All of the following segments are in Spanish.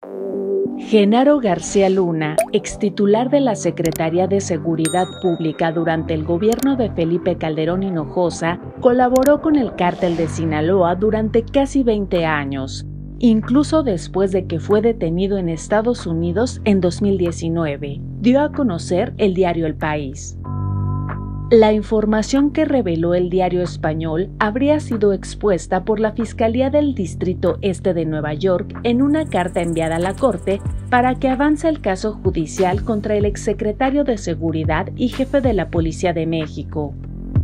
Genaro García Luna, extitular de la Secretaría de Seguridad Pública durante el gobierno de Felipe Calderón Hinojosa, colaboró con el Cártel de Sinaloa durante casi 20 años, incluso después de que fue detenido en Estados Unidos en 2019, dio a conocer el diario El País. La información que reveló el diario español habría sido expuesta por la Fiscalía del Distrito Este de Nueva York en una carta enviada a la Corte para que avance el caso judicial contra el exsecretario de Seguridad y jefe de la Policía de México.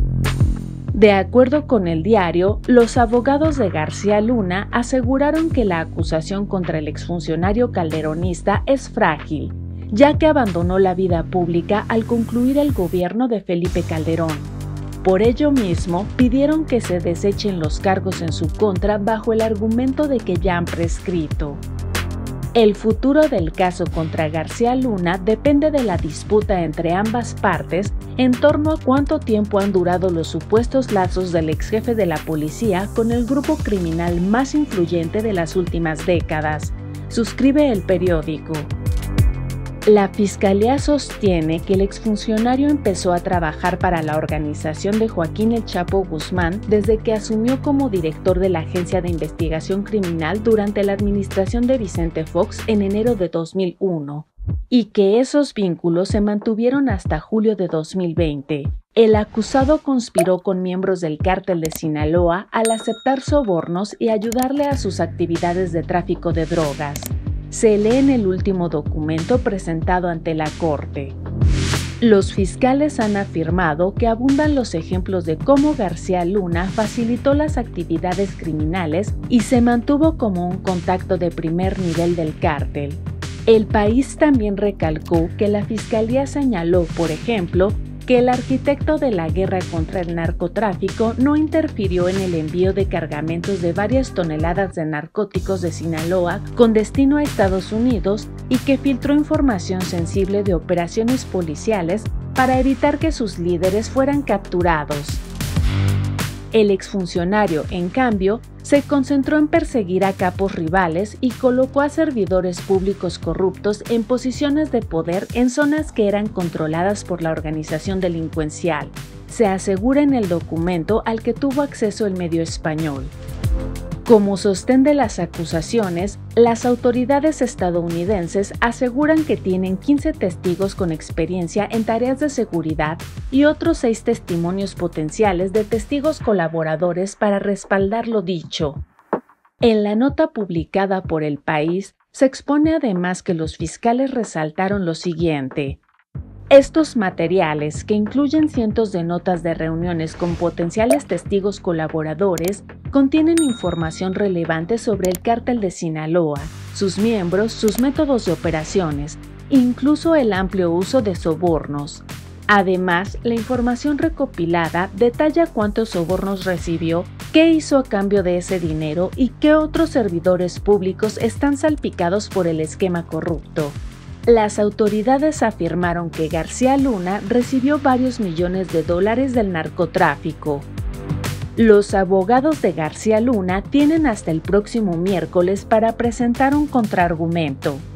De acuerdo con el diario, los abogados de García Luna aseguraron que la acusación contra el exfuncionario calderonista es frágil, ya que abandonó la vida pública al concluir el gobierno de Felipe Calderón. Por ello mismo, pidieron que se desechen los cargos en su contra bajo el argumento de que ya han prescrito. El futuro del caso contra García Luna depende de la disputa entre ambas partes en torno a cuánto tiempo han durado los supuestos lazos del exjefe de la policía con el grupo criminal más influyente de las últimas décadas, suscribe el periódico. La Fiscalía sostiene que el exfuncionario empezó a trabajar para la organización de Joaquín El Chapo Guzmán desde que asumió como director de la Agencia de Investigación Criminal durante la administración de Vicente Fox en enero de 2001, y que esos vínculos se mantuvieron hasta julio de 2020. El acusado conspiró con miembros del Cártel de Sinaloa al aceptar sobornos y ayudarle a sus actividades de tráfico de drogas. Se lee en el último documento presentado ante la Corte. Los fiscales han afirmado que abundan los ejemplos de cómo García Luna facilitó las actividades criminales y se mantuvo como un contacto de primer nivel del cártel. El País también recalcó que la Fiscalía señaló, por ejemplo, que el arquitecto de la guerra contra el narcotráfico no interfirió en el envío de cargamentos de varias toneladas de narcóticos de Sinaloa con destino a Estados Unidos y que filtró información sensible de operaciones policiales para evitar que sus líderes fueran capturados. El exfuncionario, en cambio, se concentró en perseguir a capos rivales y colocó a servidores públicos corruptos en posiciones de poder en zonas que eran controladas por la organización delincuencial, se asegura en el documento al que tuvo acceso el medio español. Como sostén de las acusaciones, las autoridades estadounidenses aseguran que tienen 15 testigos con experiencia en tareas de seguridad y otros 6 testimonios potenciales de testigos colaboradores para respaldar lo dicho. En la nota publicada por El País, se expone además que los fiscales resaltaron lo siguiente. Estos materiales, que incluyen cientos de notas de reuniones con potenciales testigos colaboradores, contienen información relevante sobre el Cártel de Sinaloa, sus miembros, sus métodos de operaciones, incluso el amplio uso de sobornos. Además, la información recopilada detalla cuántos sobornos recibió, qué hizo a cambio de ese dinero y qué otros servidores públicos están salpicados por el esquema corrupto. Las autoridades afirmaron que García Luna recibió varios millones de dólares del narcotráfico. Los abogados de García Luna tienen hasta el próximo miércoles para presentar un contraargumento.